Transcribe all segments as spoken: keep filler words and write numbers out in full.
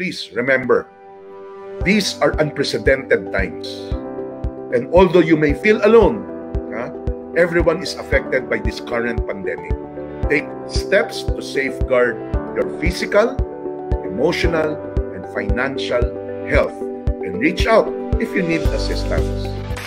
please remember, these are unprecedented times. And although you may feel alone, huh, everyone is affected by this current pandemic. Take steps to safeguard your physical, emotional, and financial health. And reach out if you need assistance.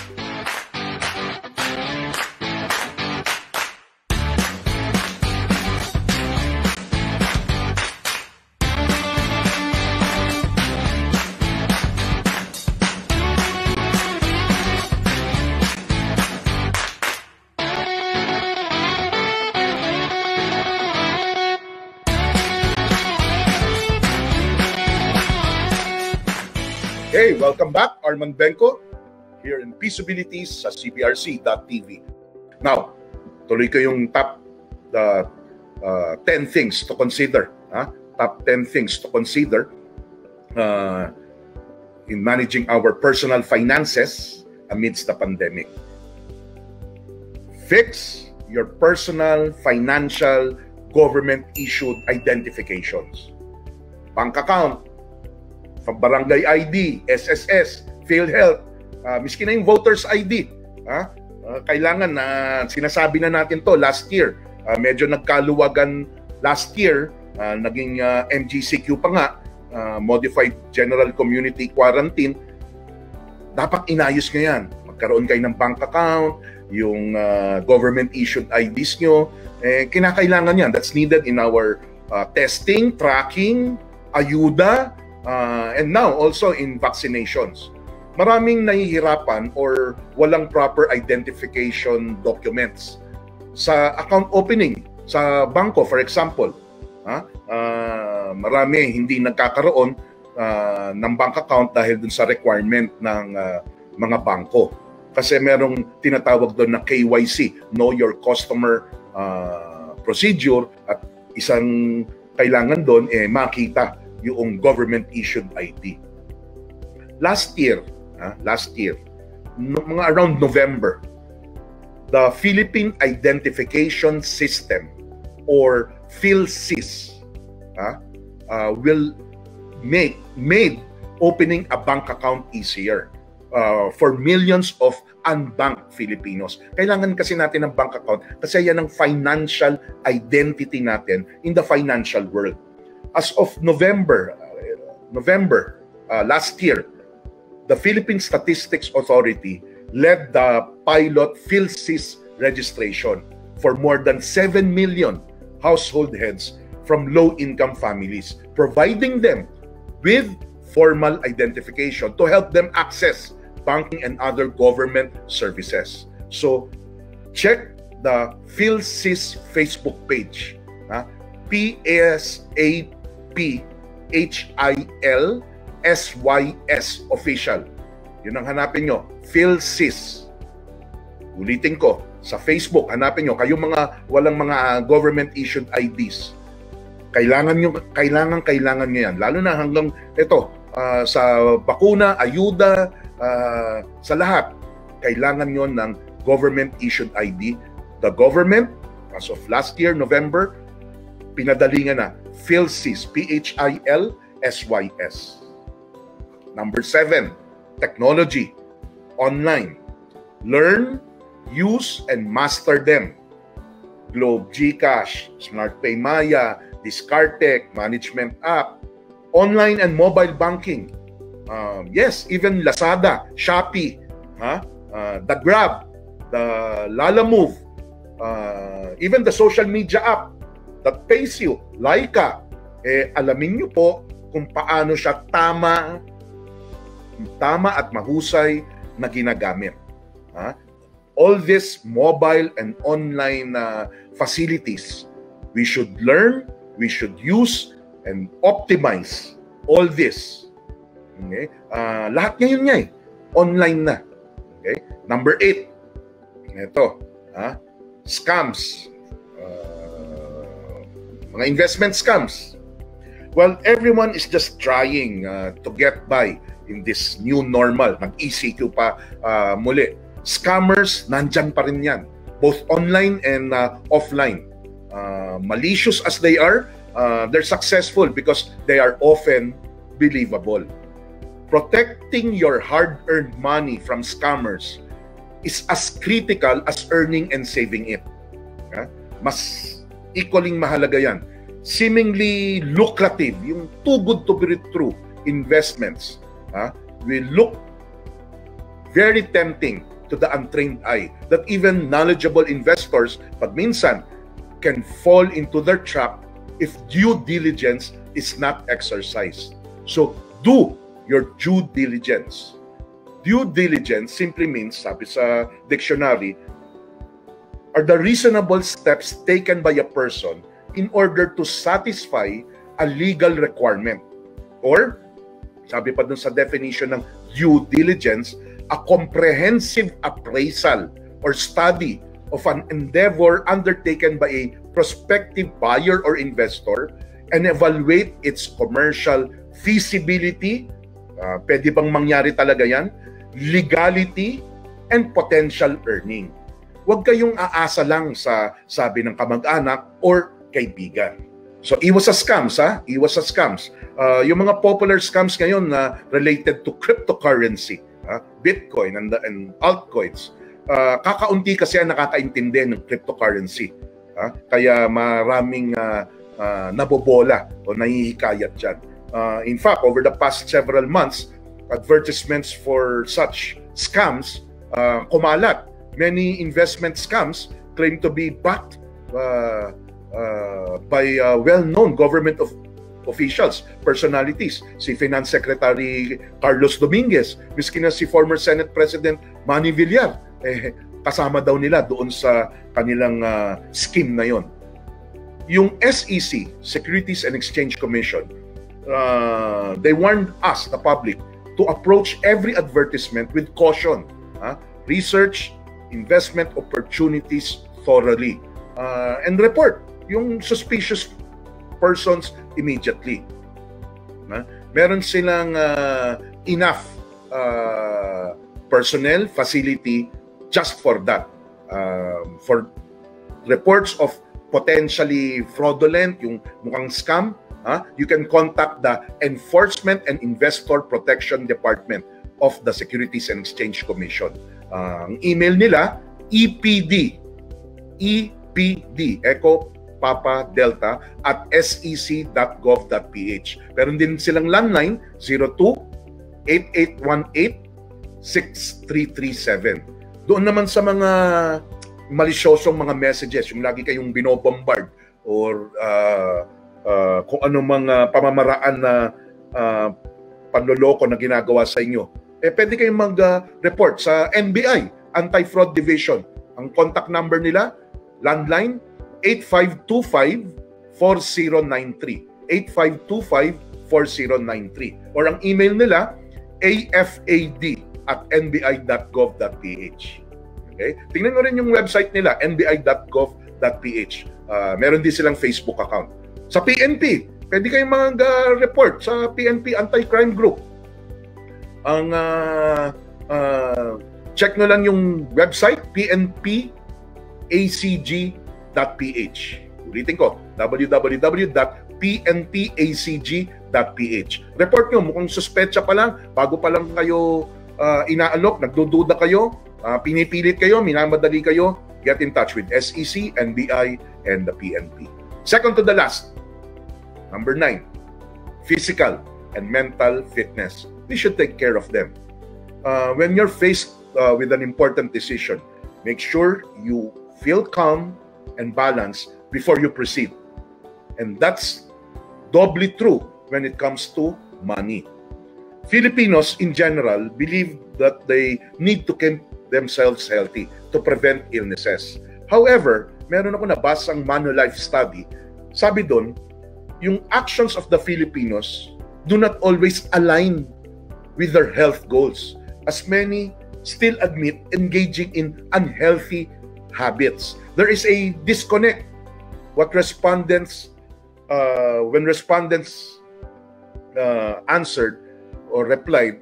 Hey, welcome back. Armand Benko here in Peaceabilities sa C B R C dot T V. Now, tuloy ko yung top the uh, ten things to consider. Huh? Top ten things to consider uh, in managing our personal finances amidst the pandemic. Fix your personal financial government-issued identifications. Bank account, barangay I D, S S S, PhilHealth, uh, miski na yung voters I D. Ha? Uh, kailangan na uh, sinasabi na natin to last year. Uh, medyo nagkaluwagan last year, uh, naging uh, M G C Q pa nga, uh, Modified General Community Quarantine. Dapat inayos nyo yan. Magkaroon kayo ng bank account, yung uh, government-issued I Ds nyo. Eh, kinakailangan yan. That's needed in our uh, testing, tracking, ayuda, Uh, and now also in vaccinations. Maraming nahihirapan or walang proper identification documents sa account opening sa bangko, for example. Ha? Uh, marami hindi nagkakaroon uh, ng bank account dahil dun sa requirement ng uh, mga bangko. Kasi merong tinatawag doon na K Y C, Know Your Customer uh, Procedure, at isang kailangan doon eh makita yung government-issued I D. Last year, ah, last year, no, mga around November, the Philippine Identification System or PhilSys ah, uh, will make made opening a bank account easier uh, for millions of unbanked Filipinos. Kailangan kasi natin ng bank account kasi yan ang financial identity natin in the financial world. As of November, uh, November uh, last year, the Philippine Statistics Authority led the pilot PhilSys registration for more than seven million household heads from low-income families, providing them with formal identification to help them access banking and other government services. So, check the PhilSys Facebook page, uh, P S A P H I L S Y S official. Yun ang hanapin nyo, PhilSys. Ulitin ko, sa Facebook, hanapin nyo, kayong mga walang mga government-issued I Ds. Kailangan nyo, kailangan, kailangan nyo yan. Lalo na hanggang, ito, uh, sa bakuna, ayuda, uh, sa lahat, kailangan nyo ng government-issued I D. The government, as of last year, November, pinadalingan na PhilSys, P H I L S Y S. Number seven, technology, online. Learn, use, and master them. Globe, GCash, SmartPay Maya, Discartec, Management App, online and mobile banking. Um, yes, even Lazada, Shopee, huh? uh, the Grab, the Lalamove, uh, even the social media app that pays you, Laika, eh, alamin nyo po kung paano siya tama, tama at mahusay na ginagamit. Ha? All these mobile and online uh, facilities, we should learn, we should use, and optimize all this. Okay? Uh, lahat ngayon nga eh, online na. Okay? Number eight, ito, ha? Scams. Mga investment scams. Well, everyone is just trying uh, to get by in this new normal. Mag-E C Q pa uh, muli. Scammers, nandyan pa rin yan. Both online and uh, offline. Uh, malicious as they are, uh, they're successful because they are often believable. Protecting your hard-earned money from scammers is as critical as earning and saving it. Ha? Mas equaling mahalaga yan. Seemingly lucrative, yung too good to be true investments, ha, will look very tempting to the untrained eye, that even knowledgeable investors, pag minsan, can fall into their trap if due diligence is not exercised. So, do your due diligence. Due diligence simply means, sabi sa dictionary, are the reasonable steps taken by a person in order to satisfy a legal requirement. Or, sabi pa dun sa definition ng due diligence, a comprehensive appraisal or study of an endeavor undertaken by a prospective buyer or investor and evaluate its commercial feasibility, uh, pwede bang mangyari talaga yan, legality, and potential earning. Huwag kayong aasa lang sa sabi ng kamag-anak or kaibigan. So, iwas sa scams, ha? Iwas sa scams. Uh, yung mga popular scams ngayon na related to cryptocurrency, uh, Bitcoin and, and altcoins, uh, kakaunti kasi ang nakakaintindi ng cryptocurrency. Uh, kaya maraming uh, uh, nabobola o nahihikayat dyan. Uh, in fact, over the past several months, advertisements for such scams uh, kumalat. Many investment scams claim to be backed uh, uh, by uh, well-known government of officials, personalities. Si Finance Secretary Carlos Dominguez, miski na si former Senate President Manny Villar, eh, kasama daw nila doon sa kanilang uh, scheme na yon. Yung S E C, Securities and Exchange Commission, uh, they warned us, the public, to approach every advertisement with caution. Huh? Research investment opportunities thoroughly. Uh, and report yung suspicious persons immediately. Huh? Meron silang uh, enough uh, personnel, facility just for that. Uh, for reports of potentially fraudulent, yung mukhang scam, huh? You can contact the Enforcement and Investor Protection Department of the Securities and Exchange Commission. Uh, ang email nila, E P D, E P D, Echo Papa Delta, at s e c dot gov dot p h. Meron din silang landline, zero two, eight eight one eight, six three three seven. Doon naman sa mga malisyosong mga messages, yung lagi kayong binobombard or uh, uh, kung ano mga pamamaraan na uh, panloloko na ginagawa sa inyo, eh pwede kayong mag-report uh, sa N B I, Anti-Fraud Division. Ang contact number nila, landline, eight five two five, four zero nine three. eight five two five, four zero nine three. Or ang email nila, a f a d at n b i dot gov dot p h. Okay? Tingnan mo rin yung website nila, n b i dot gov dot p h. Uh, meron din silang Facebook account. Sa P N P, pwede kayong mag-report sa P N P Anti-Crime Group. Ang uh, uh, check nyo lang yung website, p n p a c g dot p h. Ulitin ko, w w w dot p n p a c g dot p h. Report nyo, mukhang suspetsa pa lang, bago pa lang kayo uh, inaalok, nagdududa kayo, uh, pinipilit kayo, minamadali kayo, get in touch with S E C, N B I, and the P N P. Second to the last, number nine, physical and mental fitness. We should take care of them. Uh, when you're faced uh, with an important decision, make sure you feel calm and balanced before you proceed. And that's doubly true when it comes to money. Filipinos in general believe that they need to keep themselves healthy to prevent illnesses. However, meron ako nabasang Manulife study. Sabi doon, yung actions of the Filipinos do not always align with their health goals, as many still admit engaging in unhealthy habits. There is a disconnect. What respondents, uh, when respondents uh, answered or replied,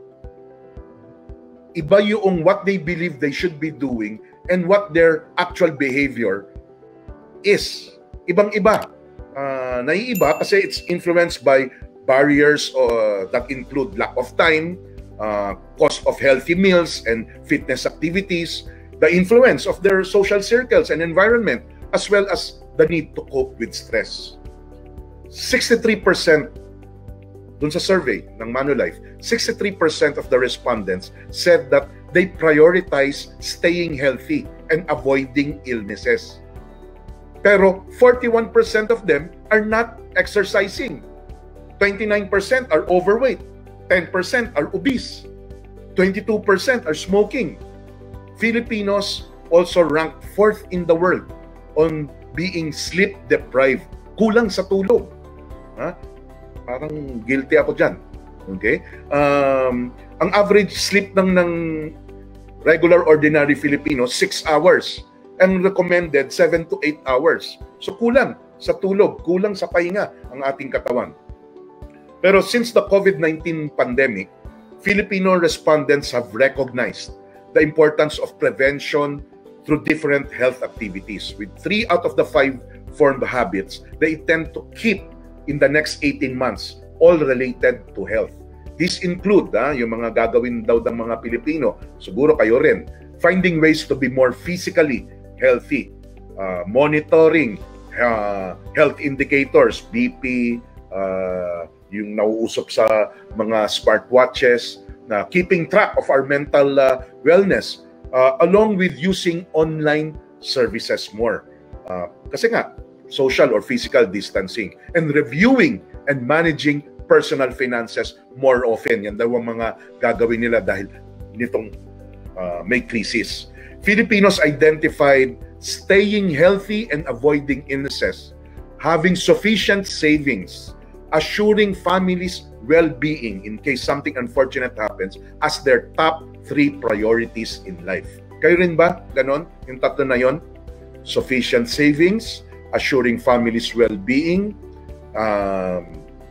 iba yung what they believe they should be doing and what their actual behavior is. Ibang-iba. Uh, naiiba kasi it's influenced by barriers uh, that include lack of time, uh, cost of healthy meals and fitness activities, the influence of their social circles and environment, as well as the need to cope with stress. sixty-three percent dun sa survey ng Manulife, sixty-three percent of the respondents said that they prioritize staying healthy and avoiding illnesses. Pero forty-one percent of them are not exercising. twenty-nine percent are overweight. ten percent are obese. twenty-two percent are smoking. Filipinos also ranked fourth in the world on being sleep deprived. Kulang sa tulog. Ha? Parang guilty ako dyan. Okay? Um, ang average sleep ng, ng regular ordinary Filipino, six hours. Ang recommended, seven to eight hours. So kulang sa tulog, kulang sa pahinga ang ating katawan. Pero since the COVID nineteen pandemic, Filipino respondents have recognized the importance of prevention through different health activities. With three out of the five formed habits, they tend to keep in the next eighteen months, all related to health. These include, ah, yung mga gagawin daw ng mga Pilipino, siguro kayo rin, finding ways to be more physically healthy, uh, monitoring uh, health indicators, B P, uh, yung nauusap sa mga smartwatches, na keeping track of our mental uh, wellness, uh, along with using online services more. Uh, kasi nga, social or physical distancing, and reviewing and managing personal finances more often. Yan daw ang mga gagawin nila dahil nitong uh, may crisis. Filipinos identified staying healthy and avoiding illnesses, having sufficient savings, assuring families' well-being in case something unfortunate happens as their top three priorities in life. Kayo rin ba? Ganon? Yung tatlo na yon? Sufficient savings, assuring families' well-being, um,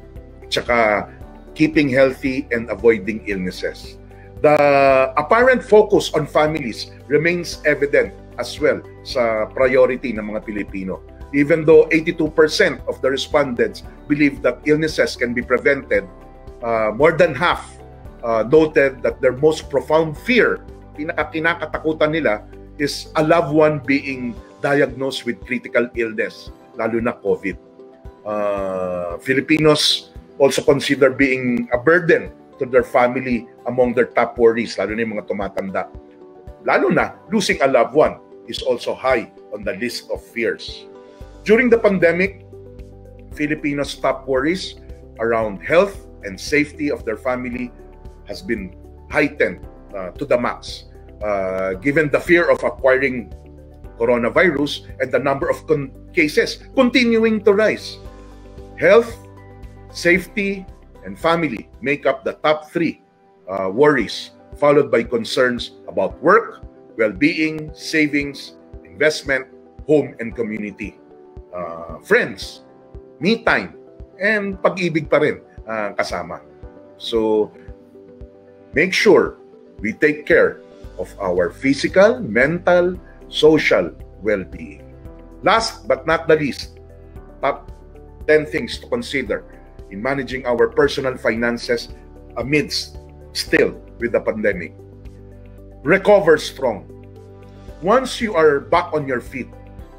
tsaka keeping healthy and avoiding illnesses. The apparent focus on families remains evident as well sa priority ng mga Pilipino. Even though eighty-two percent of the respondents believe that illnesses can be prevented, uh, more than half uh, noted that their most profound fear, pinaka-kinakatakutan nila, is a loved one being diagnosed with critical illness, lalo na COVID. Uh, Filipinos also consider being a burden to their family among their top worries, lalo na yung mga tumatanda. Lalo na, losing a loved one is also high on the list of fears. During the pandemic, Filipinos' top worries around health and safety of their family has been heightened uh, to the max, uh, given the fear of acquiring coronavirus and the number of con cases continuing to rise. Health, safety, and family make up the top three uh, worries, followed by concerns about work, well-being, savings, investment, home and community, uh, friends, me time, and pag-ibig pa rin uh, kasama. So, make sure we take care of our physical, mental, social well-being. Last but not the least, top ten things to consider in managing our personal finances amidst still with the pandemic. Recover strong. Once you are back on your feet,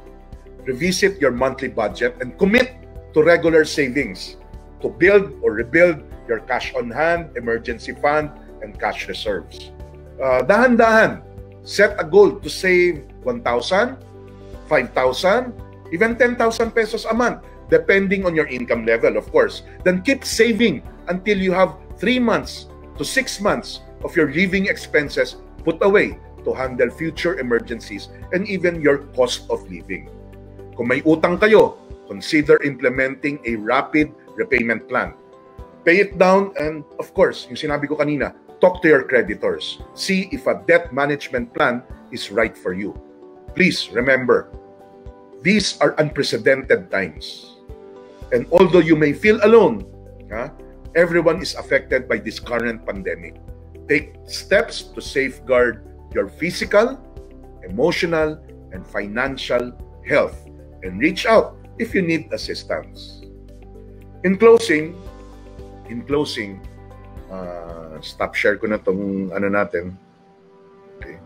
revisit your monthly budget and commit to regular savings to build or rebuild your cash on hand, emergency fund, and cash reserves. Uh, dahan-dahan, set a goal to save one thousand, five thousand, even ten thousand pesos a month, depending on your income level, of course. Then keep saving until you have three months to six months of your living expenses put away to handle future emergencies and even your cost of living. Kung may utang kayo, consider implementing a rapid repayment plan. Pay it down and, of course, yung sinabi ko kanina, talk to your creditors. See if a debt management plan is right for you. Please remember, these are unprecedented times. And although you may feel alone, huh, everyone is affected by this current pandemic. Take steps to safeguard your physical, emotional, and financial health, and reach out if you need assistance. In closing, in closing, uh, stop share ko na tong ano natin. Okay.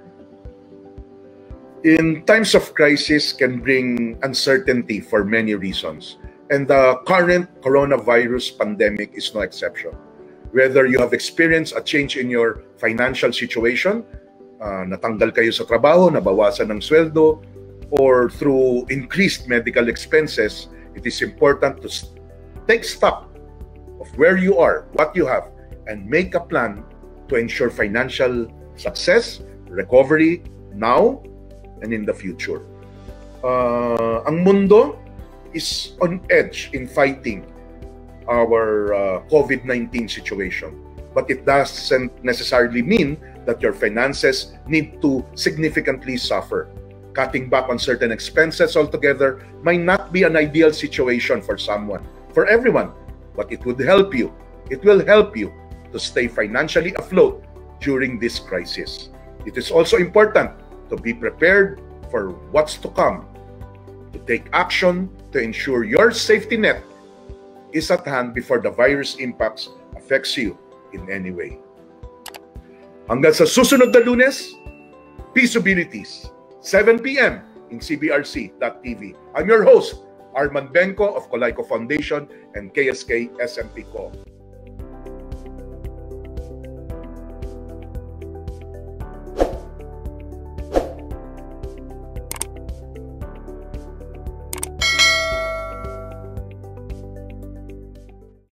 In times of crisis can bring uncertainty for many reasons. And the current coronavirus pandemic is no exception. Whether you have experienced a change in your financial situation, uh, natanggal kayo sa trabaho, nabawasan ng sweldo, or through increased medical expenses, it is important to take stock of where you are, what you have, and make a plan to ensure financial success, recovery now, and in the future. Uh, ang mundo is on edge in fighting our uh, COVID nineteen situation. But it doesn't necessarily mean that your finances need to significantly suffer. Cutting back on certain expenses altogether might not be an ideal situation for someone, for everyone, but it would help you. It will help you to stay financially afloat during this crisis. It is also important to be prepared for what's to come, to take action to ensure your safety net is at hand before the virus impacts affects you in any way. Hanggang sa susunod na Lunes, Peaceabilities, seven p m in C B R C dot T V. I'm your host, Arman Benco of Colayco Foundation and K S K S M P Co.